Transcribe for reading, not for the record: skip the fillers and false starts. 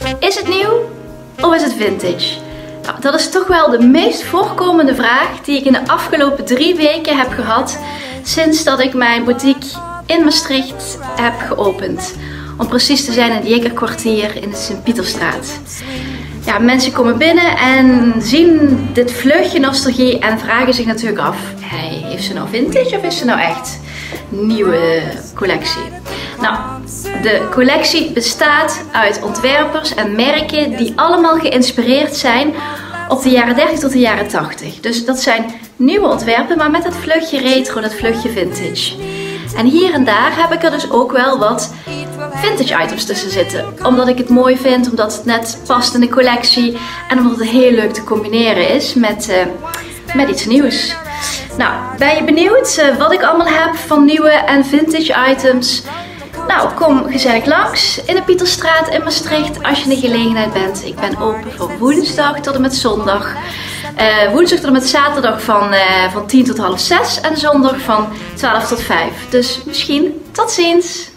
Is het nieuw of is het vintage? Nou, dat is toch wel de meest voorkomende vraag die ik in de afgelopen 3 weken heb gehad sinds dat ik mijn boutique in Maastricht heb geopend. Om precies te zijn in het Jekerkwartier in de Sint-Pieterstraat. Ja, mensen komen binnen en zien dit vleugje nostalgie en vragen zich natuurlijk af: hey, heeft ze nou vintage of is ze nou echt nieuwe collectie? Nou, de collectie bestaat uit ontwerpers en merken die allemaal geïnspireerd zijn op de jaren 30 tot de jaren 80. Dus dat zijn nieuwe ontwerpen, maar met dat vleugje retro, dat vleugje vintage. En hier en daar heb ik er dus ook wel wat vintage items tussen zitten. Omdat ik het mooi vind, omdat het net past in de collectie en omdat het heel leuk te combineren is met iets nieuws. Nou, ben je benieuwd wat ik allemaal heb van nieuwe en vintage items? Nou, kom gezellig langs in de Pieterstraat in Maastricht als je in de gelegenheid bent. Ik ben open van woensdag tot en met zondag. Woensdag tot en met zaterdag van 10 tot half 6 en zondag van 12 tot 5. Dus misschien tot ziens!